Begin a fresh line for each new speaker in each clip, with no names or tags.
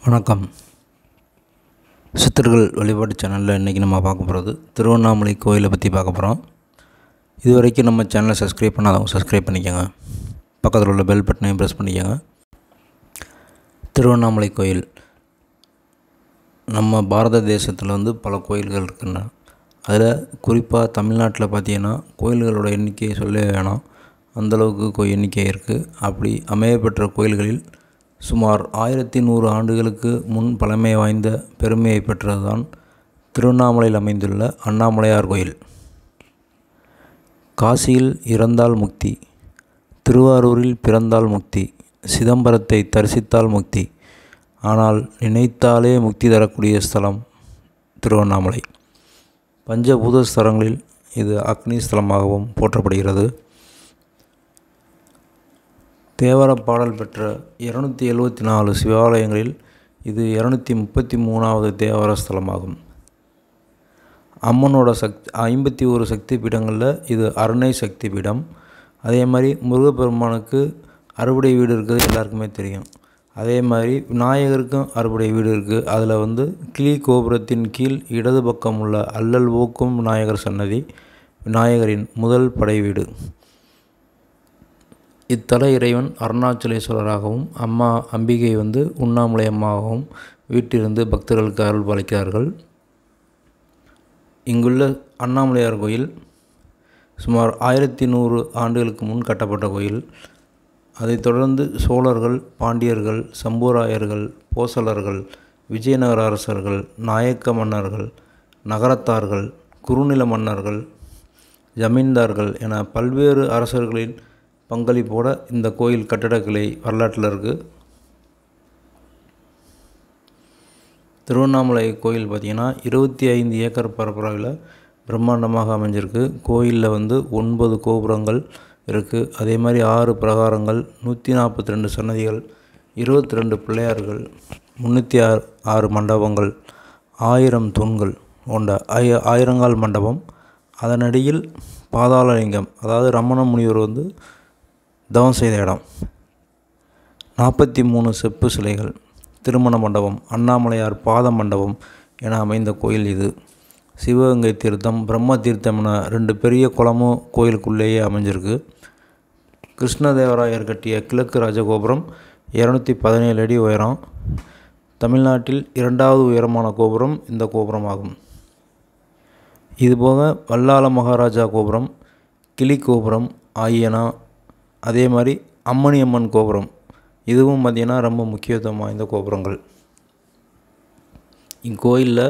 வணக்கம். சித்தர்கள் வழிபாட்டு சேனலில் இன்றைக்கி நம்ம பார்க்க போகிறது திருவண்ணாமலை கோயிலை பற்றி பார்க்க போகிறோம். இது வரைக்கும் நம்ம சேனலை சப்ஸ்கிரைப் பண்ணாதவங்க சப்ஸ்கிரைப் பண்ணிக்கோங்க. பக்கத்தில் உள்ள பெல் பட்டனையும் ப்ரெஸ் பண்ணிக்கோங்க. திருவண்ணாமலை கோயில் நம்ம பாரத தேசத்தில் பல கோயில்கள் இருக்குன்னா அதில் குறிப்பாக தமிழ்நாட்டில் பார்த்திங்கன்னா கோயில்களோட எண்ணிக்கையை சொல்ல வேணாம், அந்தளவுக்கு எண்ணிக்கை இருக்குது. அப்படி அமையப்பெற்ற கோயில்களில் சுமார் 1100 ஆண்டுகளுக்கு முன் பழமை வாய்ந்த பெருமையை பெற்றதுதான் திருவண்ணாமலையில் அமைந்துள்ள அண்ணாமலையார் கோயில். காசியில் இறந்தால் முக்தி, திருவாரூரில் பிறந்தால் முக்தி, சிதம்பரத்தை தரிசித்தால் முக்தி, ஆனால் நினைத்தாலே முக்தி தரக்கூடிய ஸ்தலம் திருவண்ணாமலை. பஞ்சபூத ஸ்தலங்களில் இது அக்னி ஸ்தலமாகவும் போற்றப்படுகிறது. தேவார பாடல் பெற்ற 274 சிவாலயங்களில் இது 233வது தேவார ஸ்தலமாகும். அம்மனோட 51 சக்தி பீடங்களில் இது அருணை சக்தி பீடம். அதே மாதிரி முருகப்பெருமானுக்கு அறுபடை வீடு இருக்குது, எல்லாருக்குமே தெரியும். அதே மாதிரி விநாயகருக்கும் அறுபடை வீடு இருக்குது. அதில் கிளி கோபுரத்தின் கீழ் இடது பக்கம் உள்ள அல்லல் ஓக்கும் விநாயகர் சன்னதி விநாயகரின் முதல் படை வீடு. இத்தல இறைவன் அருணாச்சலேஸ்வரராகவும் அம்மா அம்பிகை உண்ணாமலை அம்மாவாகவும் வீட்டிலிருந்து பக்தர்களுக்கு அருள் பாலிக்கிறார்கள். இங்குள்ள அண்ணாமலையார் கோயில் சுமார் 1100 ஆண்டுகளுக்கு முன் கட்டப்பட்ட கோயில். அதைத் தொடர்ந்து சோழர்கள், பாண்டியர்கள், சம்பூராயர்கள், போசலர்கள், விஜயநகர அரசர்கள், நாயக்க மன்னர்கள், நகரத்தார்கள், குறுநில மன்னர்கள், ஜமீன்தார்கள் என பல்வேறு அரசர்களின் பங்களிப்போட இந்த கோயில் கட்டடக்கலை வரலாற்றில் இருக்குது. திருவண்ணாமலை கோயில் பார்த்திங்கன்னா 25 ஏக்கர் பரப்பளவில் பிரம்மாண்டமாக அமைஞ்சிருக்கு. கோயிலில் 9 கோபுரங்கள் இருக்குது. அதே மாதிரி 6 பிரகாரங்கள், 142 சன்னதிகள், 22 பிள்ளையார்கள், 306 மண்டபங்கள், 1000 தூண்கள் கொண்ட ஆயிரங்கால் மண்டபம். அதனடியில் பாதாளலிங்கம், அதாவது ரமண முனிவர் தவம் செய்த இடம், 43 செப்பு சிலைகள், திருமண மண்டபம், அண்ணாமலையார் பாத மண்டபம் என அமைந்த கோயில் இது. சிவகங்கை தீர்த்தம், பிரம்ம தீர்த்தம் என 2 பெரிய குளமும் கோயிலுக்குள்ளேயே அமைஞ்சிருக்கு. கிருஷ்ணதேவராயர் கட்டிய கிழக்கு ராஜகோபுரம் 217 அடி உயரம். தமிழ்நாட்டில் 2வது உயரமான கோபுரம் இந்த கோபுரம் ஆகும். இதுபோக வல்லாள மகாராஜா கோபுரம், கிளி கோபுரம் ஆகியன, அதே மாதிரி அம்மணியம்மன் கோபுரம், இதுவும் பார்த்திங்கன்னா ரொம்ப முக்கியத்துவம் வாய்ந்த கோபுரங்கள். இக்கோயிலில்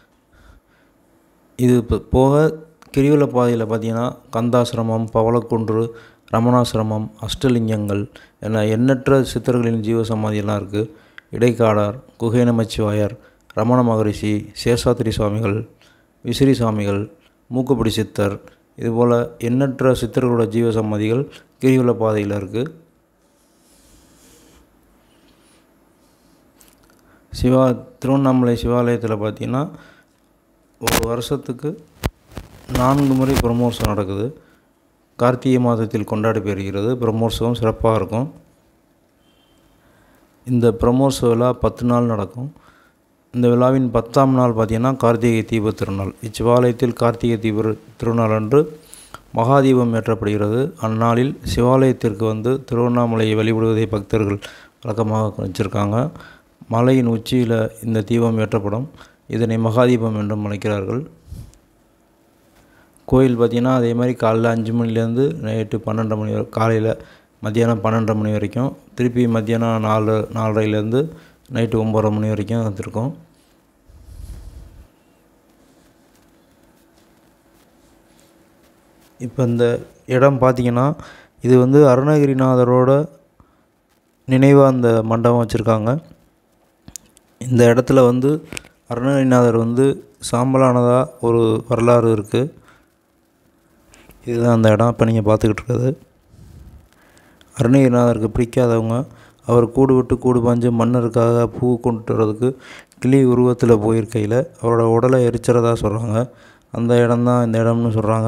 இது போக கிரிவல பாதையில் பார்த்திங்கன்னா கந்தாசிரமம், பவளக்குன்று, ரமணாசிரமம், அஷ்டலிங்கங்கள் என எண்ணற்ற சித்தர்களின் ஜீவசமாதியெல்லாம் இருக்குது. இடைக்காடார், குகை நமச்சிவாயர், ரமண மகரிஷி, சேஷாத்திரி சுவாமிகள், விசிறி சுவாமிகள், மூக்குப்பிடி சித்தர், இதுபோல் எண்ணற்ற சித்தர்களோட ஜீவசமாதிகள் கிரிவல பாதையில் இருக்குது. திருவண்ணாமலை சிவாலயத்தில் பார்த்திங்கன்னா ஒரு வருஷத்துக்கு 4 முறை பிரம்மோற்சவம் நடக்குது. கார்த்திகை மாதத்தில் கொண்டாடி பெறுகிறது. பிரம்மோற்சவம் சிறப்பாக இருக்கும். இந்த பிரம்மோற்சவ விழா 10 நாள் நடக்கும். இந்த விழாவின் 10ஆம் நாள் பார்த்திங்கன்னா கார்த்திகை தீப திருநாள். இச்சிவாலயத்தில் கார்த்திகை தீப திருநாள் அன்று மகாதீபம் ஏற்றப்படுகிறது. அந்நாளில் சிவாலயத்திற்கு திருவண்ணாமலையை வழிபடுவதை பக்தர்கள் வழக்கமாக வச்சுருக்காங்க. மலையின் உச்சியில் இந்த தீபம் ஏற்றப்படும். இதனை மகாதீபம் என்றும் அழைக்கிறார்கள். கோயில் பார்த்திங்கன்னா அதே மாதிரி காலையில் 5 மணிலேருந்து நைட்டு 12 மணி வரை, காலையில் மத்தியானம் 12 மணி வரைக்கும், திருப்பி மத்தியானம் 4:30லேருந்து நைட்டு 9:30 மணி வரைக்கும் இருக்கும். இப்போ இந்த இடம் பார்த்திங்கன்னா இது அருணகிரிநாதரோட நினைவாக அந்த மண்டபம் வச்சுருக்காங்க. இந்த இடத்துல அருணகிரிநாதர் சாம்பலானதாக ஒரு வரலாறு இருக்குது. இதுதான் அந்த இடம் இப்போ நீங்கள் பார்த்துக்கிட்டு இருக்கிறது. அருணகிரிநாதருக்கு பிடிக்காதவங்க அவர் கூடு விட்டு கூடு பாஞ்சு மன்னருக்காக பூ கொண்டு வர்றதுக்கு கிளி உருவத்தில் போயிருக்கையில் அவரோட உடலை எரிச்சிறதா சொல்கிறாங்க. அந்த இடம்தான் இந்த இடம்னு சொல்கிறாங்க.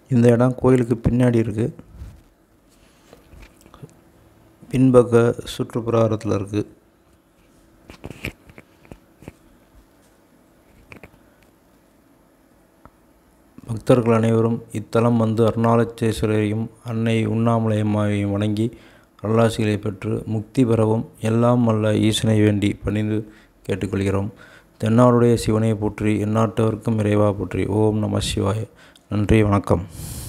இந்த இடம் கோயிலுக்கு பின்னாடி இருக்குது. பின்பக்க சுற்றுப்பிரகாரத்தில் இருக்குது. பக்தர்கள் அனைவரும் இத்தலம் வந்து அருணாச்சலேஸ்வரரையும் அன்னை உண்ணாமலையம்மாவையும் வணங்கி அருளாசிகளை பெற்று முக்தி பெறவும் எல்லாம் வல்ல ஈசனை வேண்டி பணிந்து கேட்டுக்கொள்கிறோம். தென்னாடுடைய சிவனை போற்றி, எந்நாட்டவர்க்கும் இறைவா போற்றி. ஓம் நம சிவாய. நன்றி, வணக்கம்.